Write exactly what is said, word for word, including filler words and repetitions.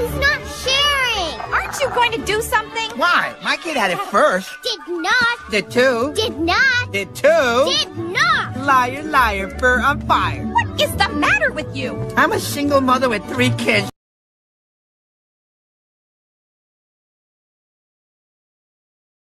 He's not sharing. Aren't you going to do something? Why? My kid had it first. Did not. Did two. Did not. Did two. Did not. Liar, liar, fur on fire. What is the matter with you? I'm a single mother with three kids